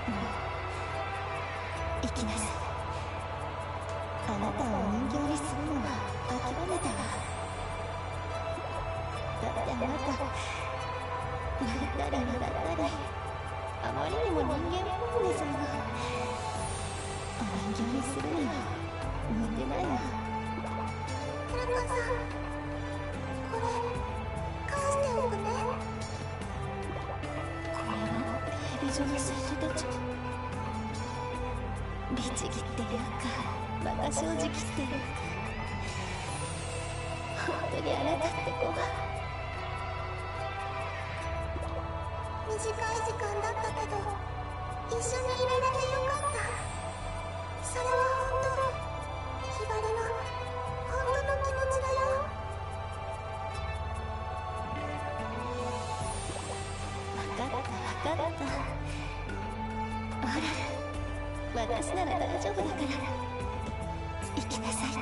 生きなさい。あなたを人形にするのは諦めたわ。だってあなた泣いたり笑ったりあまりにも人間っぽいんですもの。お人形にするには向いてないわ。 ルカさん、これ返しておくね。 これはヘビ女の生徒たち。律儀っていうか馬鹿正直っていうか、本当にあなたって子は。 短い時間だったけど一緒にいられてよかった。それは本当のひばりの本当の気持ちだよ。 分かった分かった。ほら、私なら大丈夫だから生きなさいって。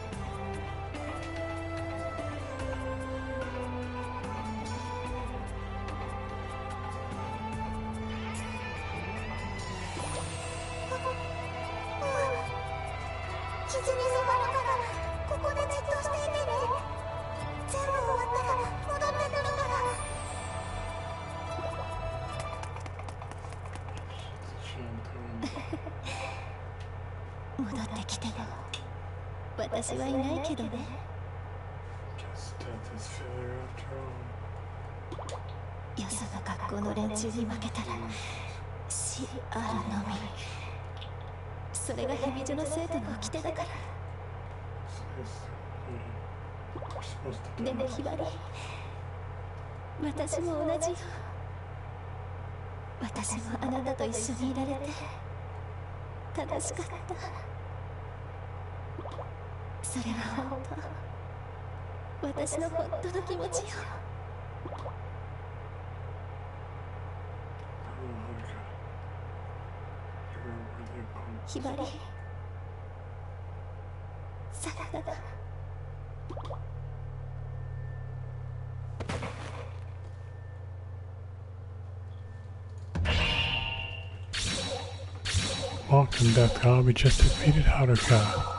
傷に染まるからここでじっとしていてね。全部終わったら戻ってくるから。 戻ってきても私はいないけどね。よその学校の連中に負けたら死あるのみ。それがヘビ女の生徒の掟だから。でもひばり、私も同じよ。私もあなたと一緒にいられて楽しかった。それは本当、私の本当の気持ちよ。ひばり、さらだ。 Welcome, Death God. We just defeated Haruka.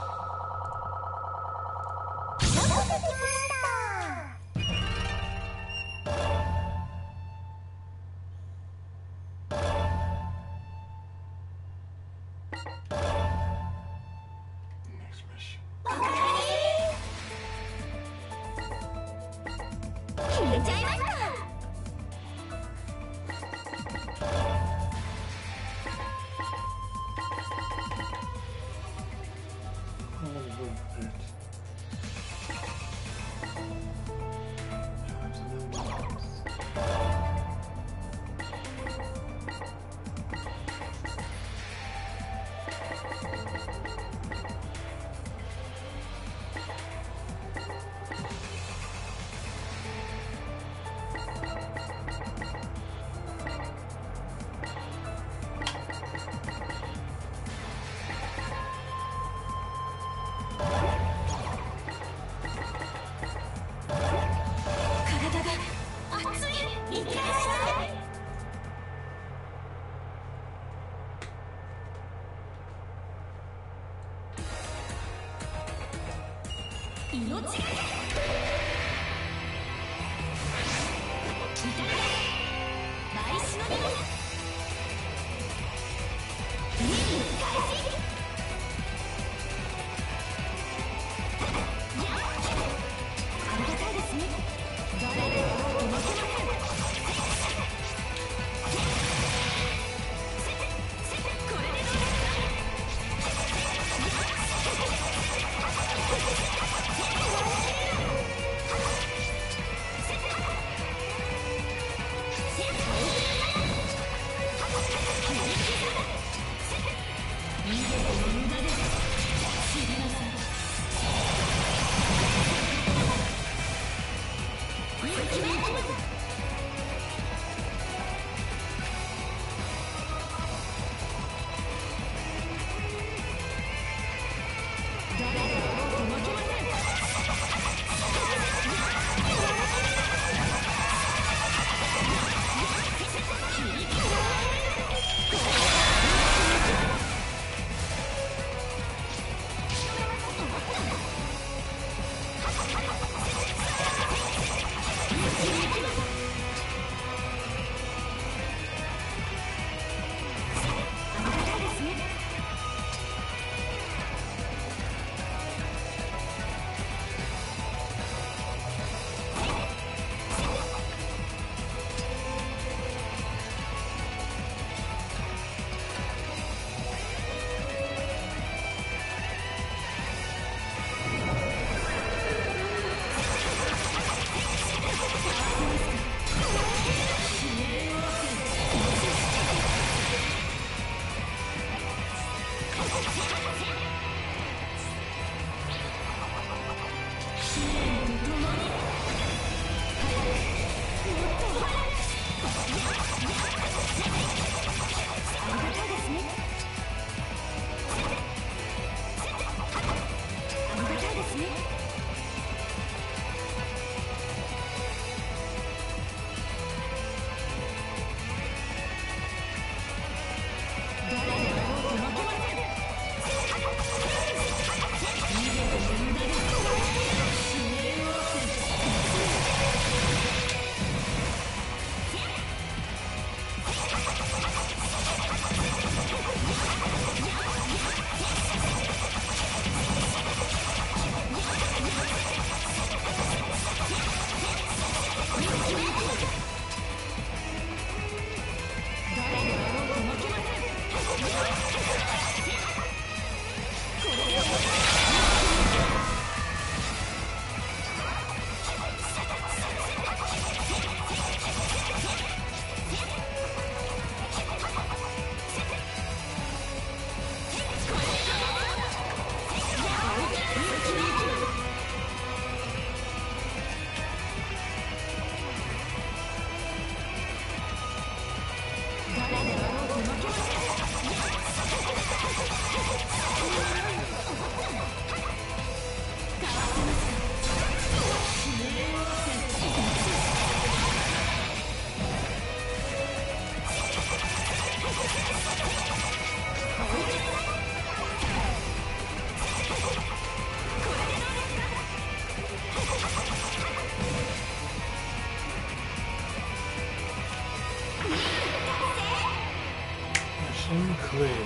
Unclear.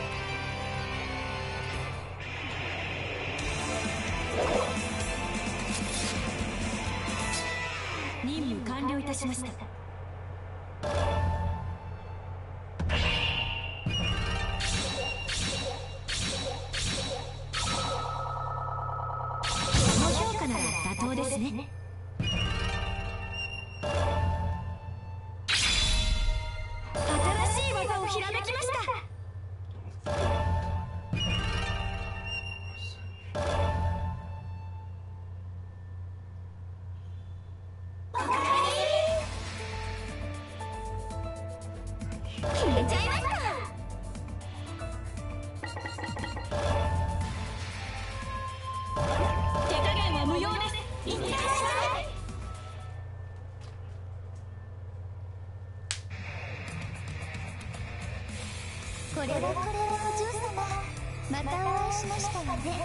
任務完了いたしました。この評価なら妥当ですね。新しい技をひらめきました。決めちゃいました。手加減は無用です。いってらっしゃい。 これはお嬢様、またお会いしましたわね。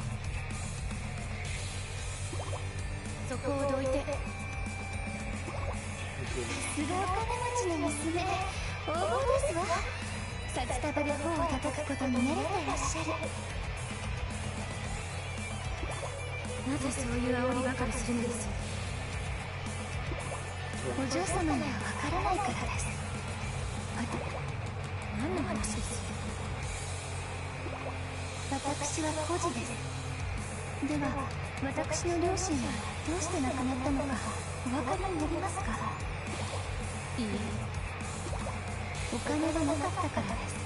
そこをどいて。 さすがお金持ちの娘、大物ですわ。札束で頬を叩くことに慣れてらっしゃる。 なぜそういう煽りばかりするのです。 お嬢様にはわからないからです。 何の話です。 私は孤児です。では、私の両親はどうして亡くなったのかお分かりになりますか？ いいえ。 お金がなかったからです。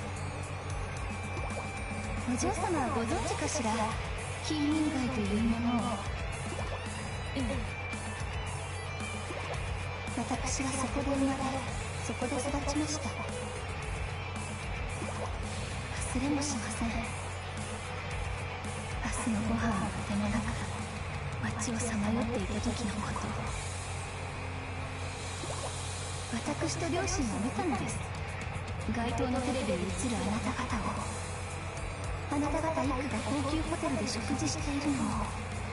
お嬢様はご存知かしら、金銀街というものを。私はそこで生まれ、そこで育ちました。忘れもしません。明日のご飯を当てもなく街をさまよっていた時のことを。私と両親は見たのです。街頭のテレビに映るあなた方を。あなた方一家が高級ホテルで食事しているのを。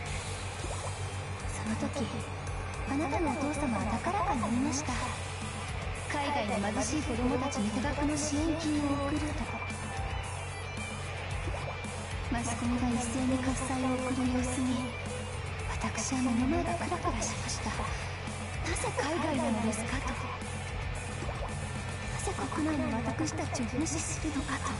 その時あなたのお父様は高らかに言いました。海外の貧しい子供たちに多額の支援金を送ると。マスコミが一斉に喝采を送る様子に私は目の前がクラクラしました。なぜ海外なのですかと。なぜ国内の私たちを無視するのかと。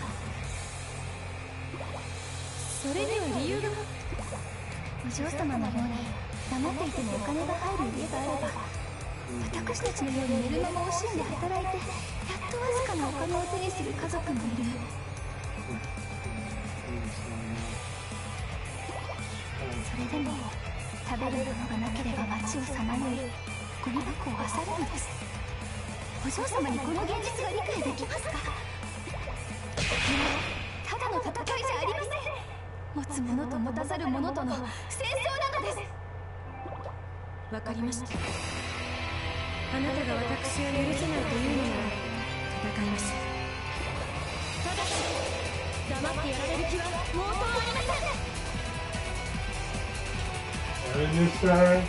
それには理由が。 お嬢様のように黙っていてもお金が入る家があれば、私たちのように寝る間も惜しんで働いてやっとわずかなお金を手にする家族もいる。それでも食べるものがなければ街をさまよいゴミ箱を漁るのです。お嬢様にこの現実が理解できますか？ただの戦いじゃありません。持つ者と持たざる者との戦争なのです。 わかりました。あなたが私を許せないというのなら戦います。ただし黙ってやられる気は毛頭ありません。 What did you say?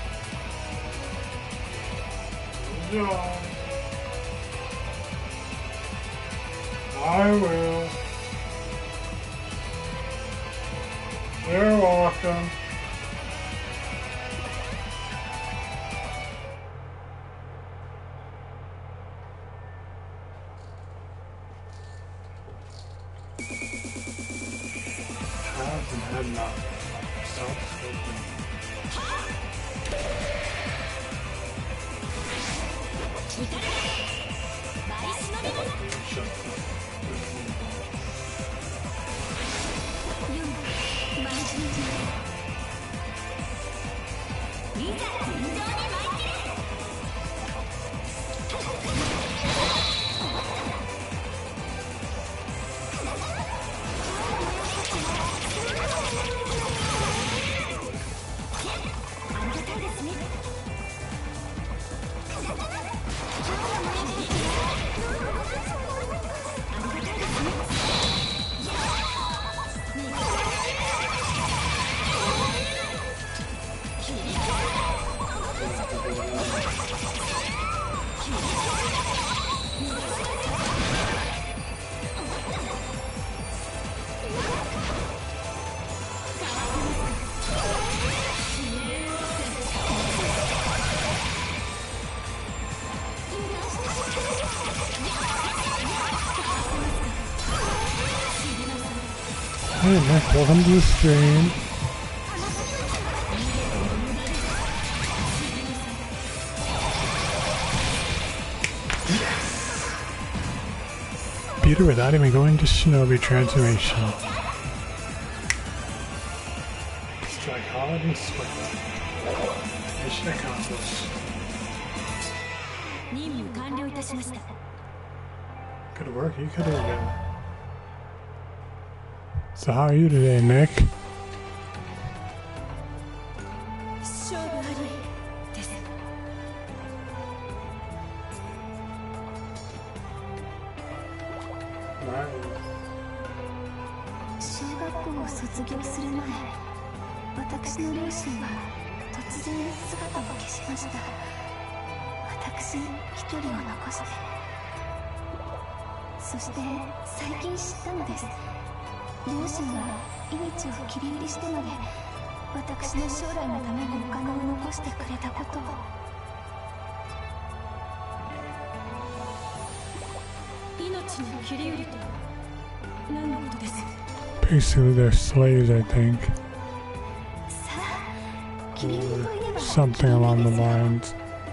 Good job. I will. You're welcome. Hasn't had enough. Stop smoking. Hey Nick, welcome to the stream. Beat her without even going to Shinobi transformation. Psychology swing. Mission accomplished. Good work, you could have done. So how are you today, Nick? Basically, they're slaves, I think. Or something along the lines.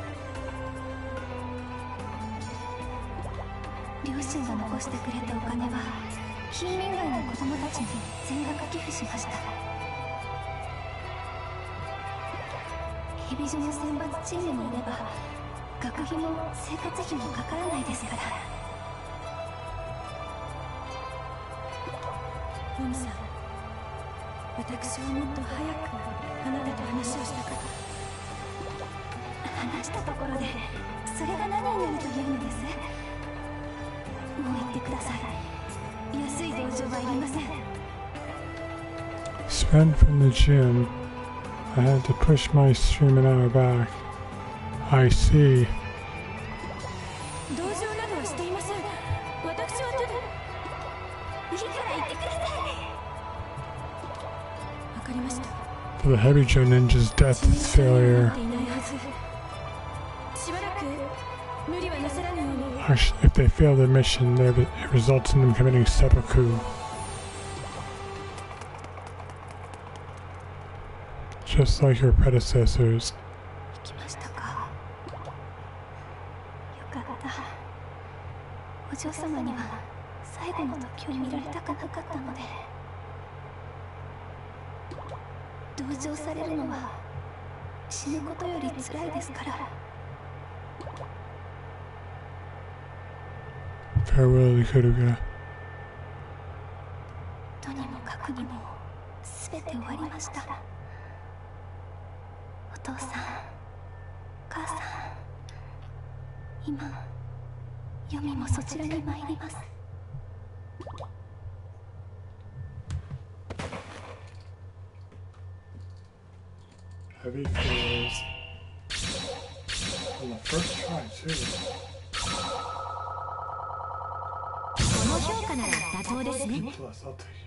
Spent from the gym. I had to push my stream an hour back. I see. For the Heavy Joe Ninja's death failure. Actually, if they fail their mission, it results in them committing seppuku. Just like your predecessors. Farewell, Ikuruga. とにもかくにも全て終わりました。お父さん、母さん、今、ヨミもそちらに参ります。 Heavy fails on the first try too. この評価なら妥当ですね。 Plus, I'll take it.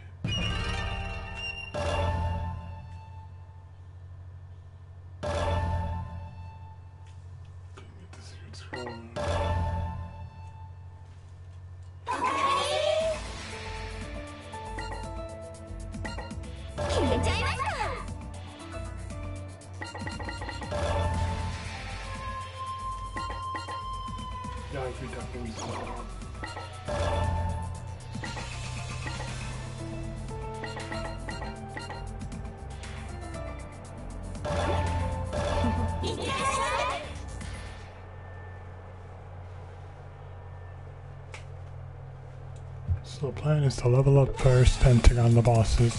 Get this good scroll. 決めちゃいました。 Yeah, I think definitely so. So the plan is to level up first, then take on the bosses.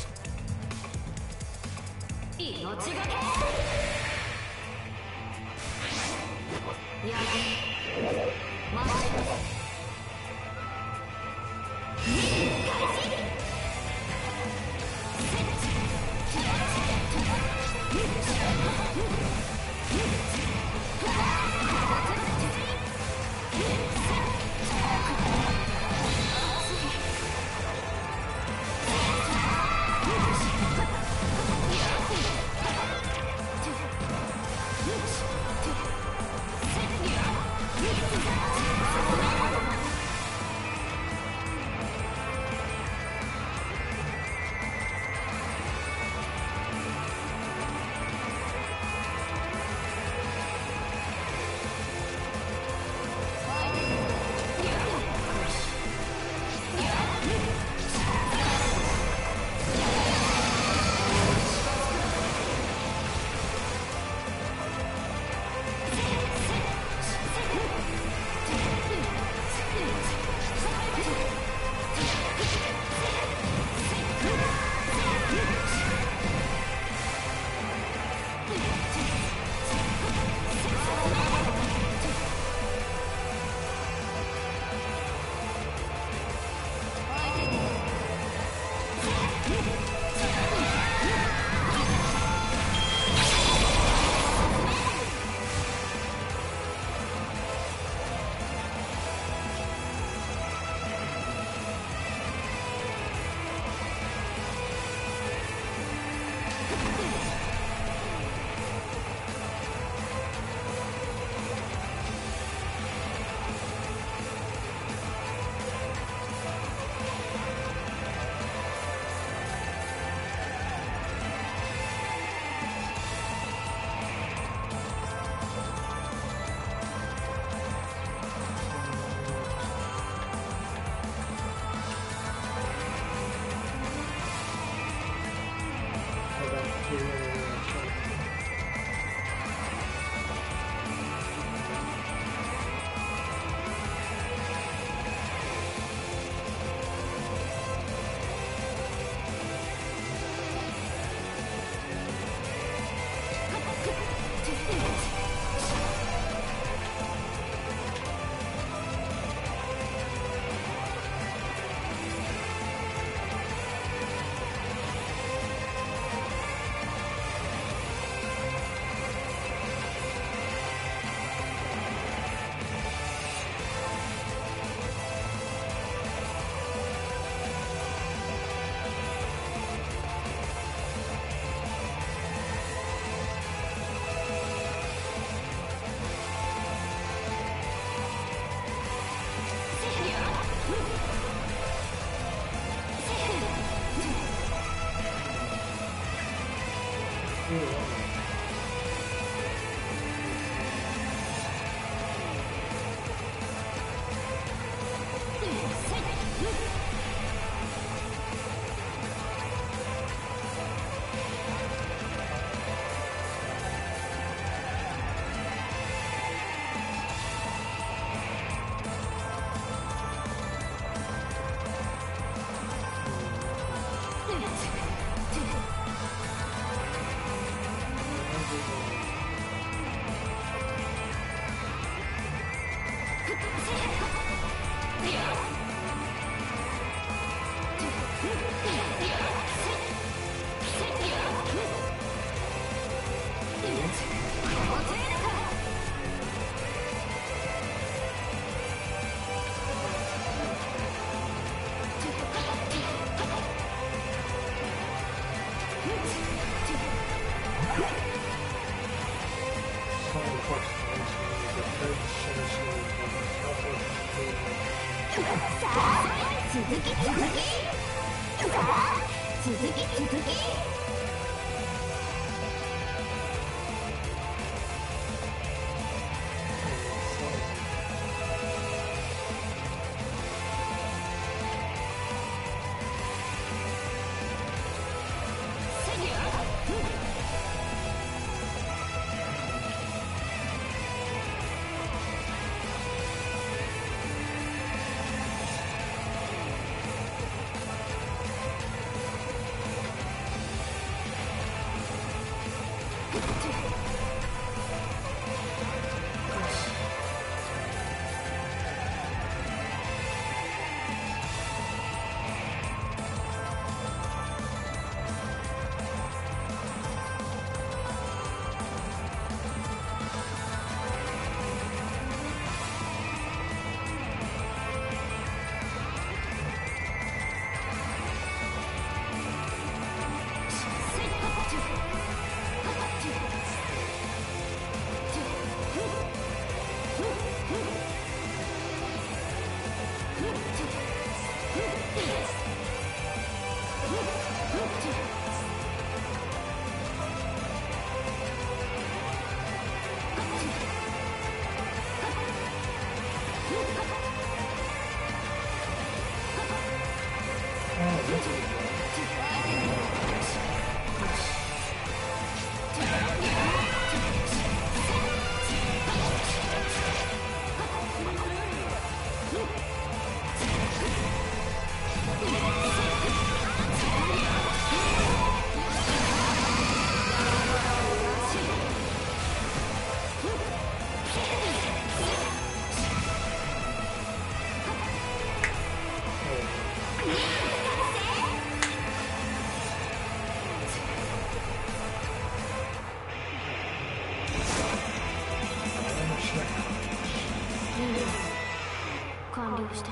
完了した。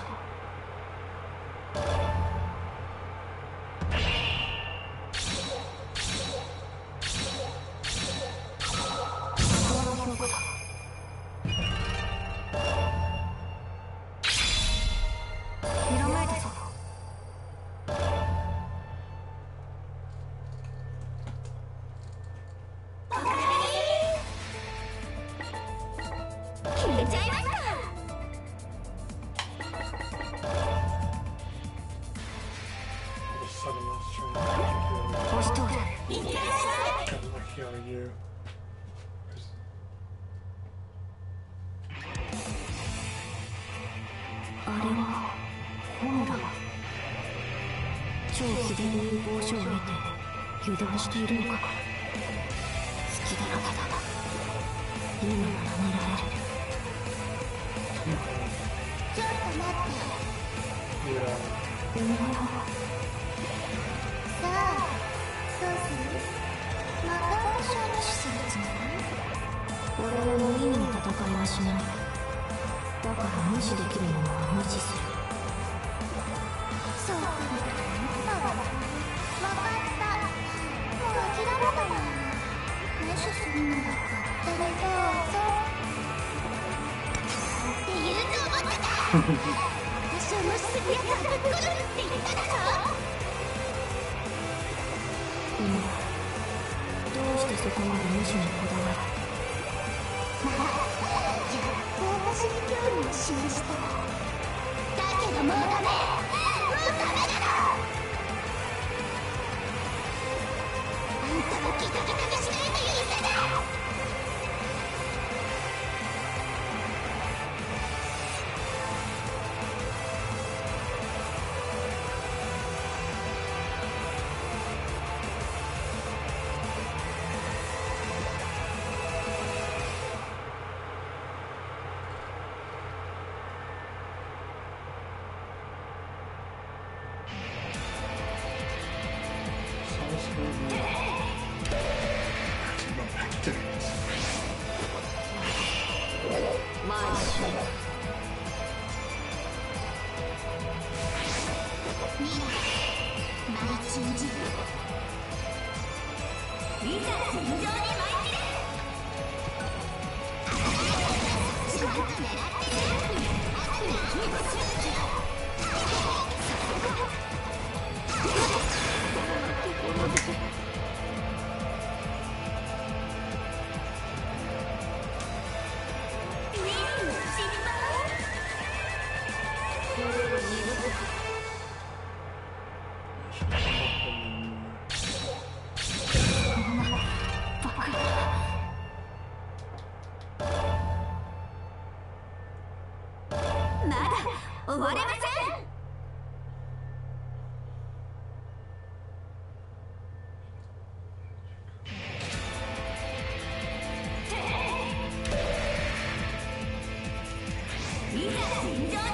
あれは本来超秘伝流防書を得て油断しているのか。隙だらけだが今なら狙える。 ちょっと待って。 お前はさあどうする？また勝負するつもり？ 俺は無意味に戦いはしない。だから無視できるものは無視する。 そう来ると思ったわ。分かった。もう諦めたわ。無視するなら勝手にどうぞ。って言うと思ってた。私を無視するやつはぶっ殺すって言っただろ。 でもどうしてそこまで無視にこだわる？ じゃあ私に興味を示して。だけどもうダメ。もうダメだろ。あんたのギタギタがしないと許せない。 信じる。いざ戦場に参りれ。ちゃんと狙ってる。まだ終われません。いざ戦場に参りれ。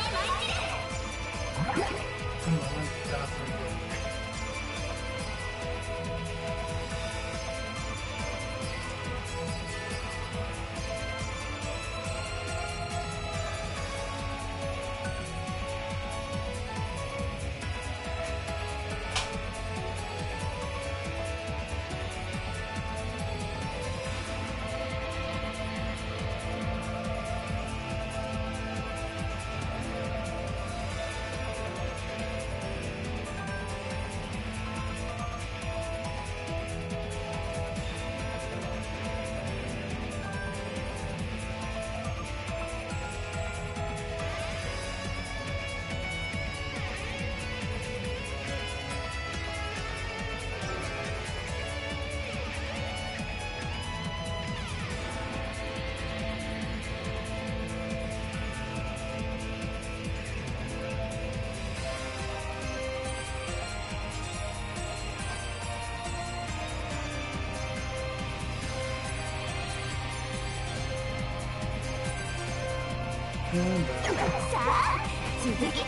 さあ続き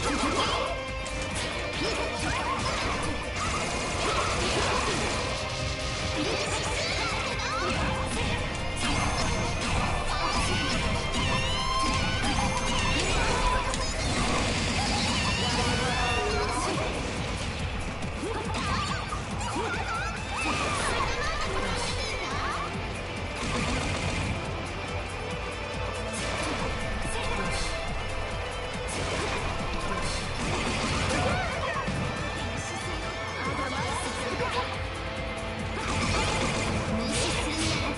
無視すんな。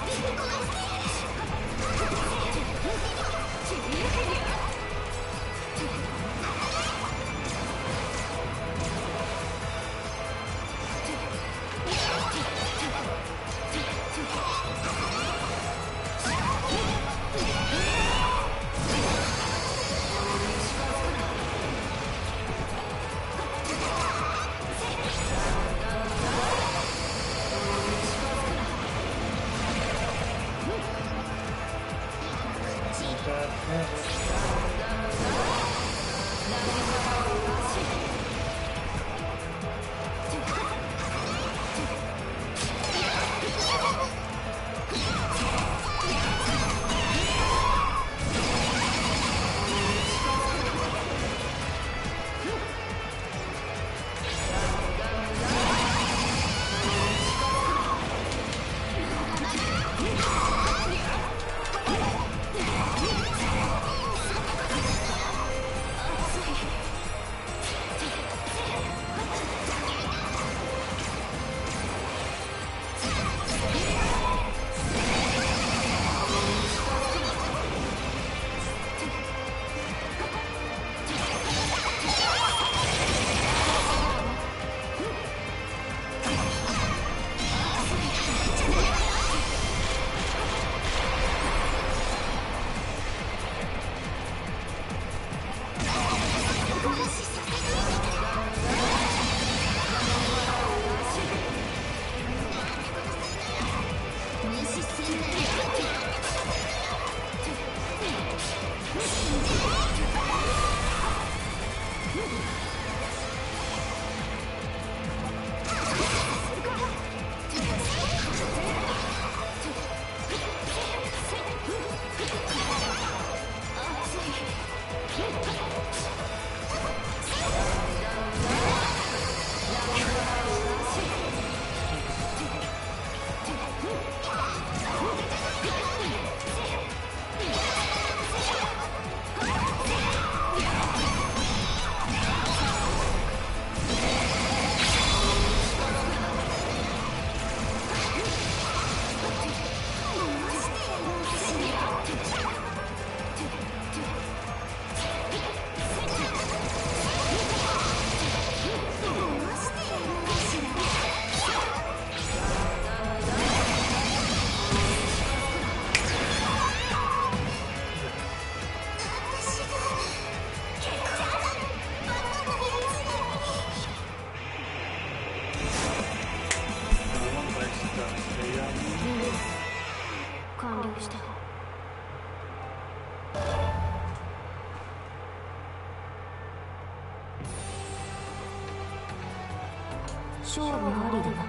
勝負ありだな。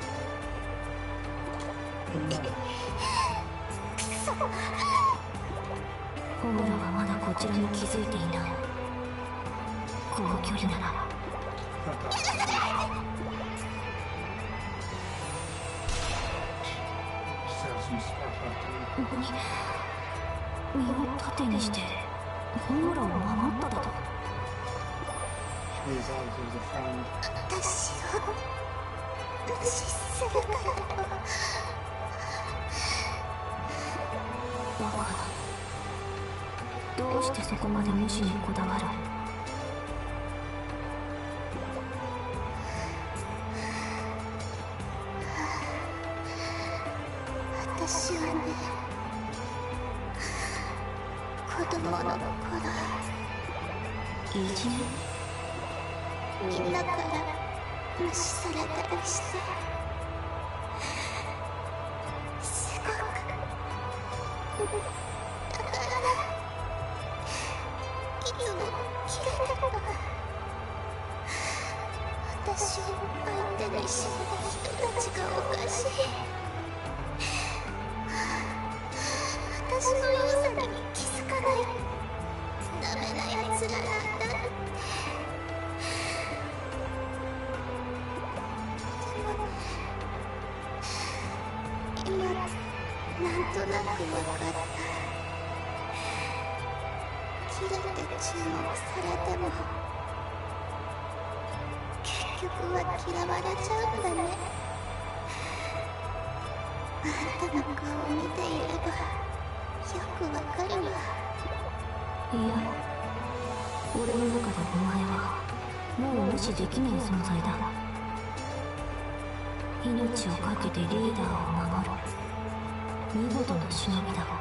ホムラはまだこちらに気づいていない。この距離なら身を盾にしてホムラを守っただと。 私を無視するからと。 バカだ。どうしてそこまで無視にこだわる？ 私はね、子供の頃いじめ？ みんなから無視されたりして、すごくだからいつもキレてた。私を相手にしない人たちがおかしい。私の良さに気づかないダメな奴らなんだって。でも今なんとなく分かった。キレて注目されても結局は嫌われちゃうんだね。あんたの顔を見ていればよくわかるわ。 いや、俺の中でお前はもう無視できない存在だ。命を懸けてリーダーを守る見事な忍びだ。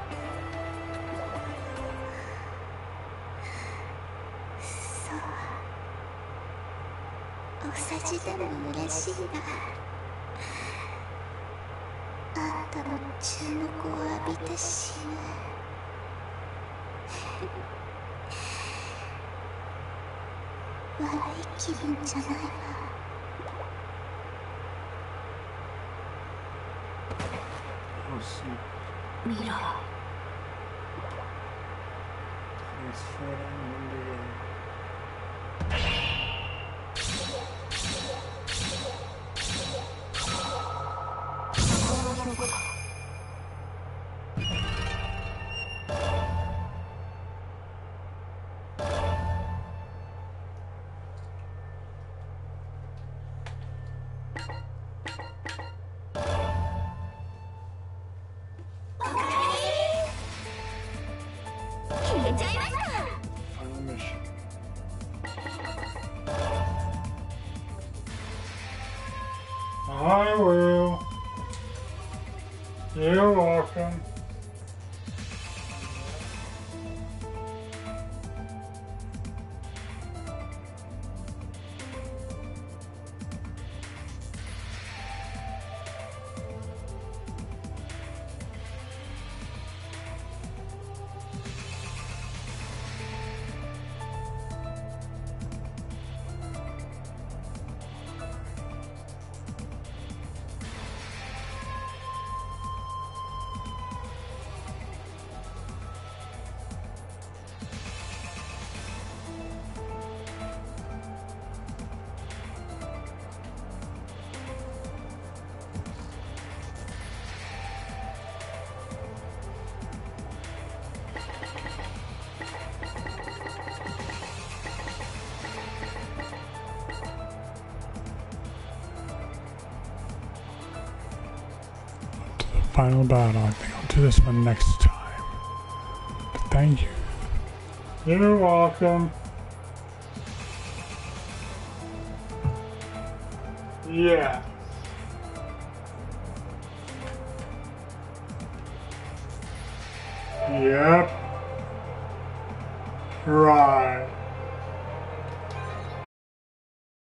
そう、お世辞でも嬉しいな。あんたの注目を浴びて死ぬ。悪い気分じゃないわ。 ミラ。 I will. You're welcome. Final battle. I think I'll do this one next time. But thank you. You're welcome. Yeah. Yep. Right.